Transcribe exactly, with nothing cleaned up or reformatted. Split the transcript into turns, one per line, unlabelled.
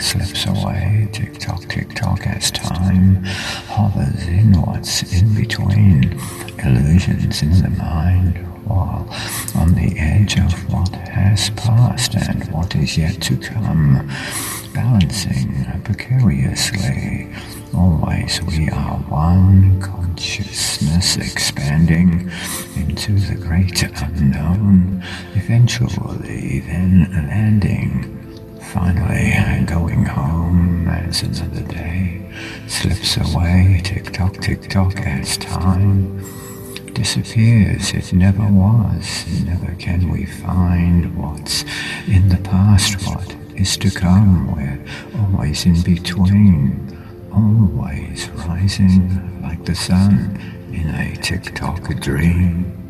slips away, tick-tock, tick-tock, as time hovers in what's in between, illusions in the mind, while on the edge of what has passed and what is yet to come, balancing precariously. Always we are one, consciousness expanding into the great unknown, eventually then landing, finally going home as another day slips away, tick-tock, tick-tock, as time disappears. It never was, never can we find what's in the past, what is to come. We're always in between, always rising like the sun in a tick-tock dream.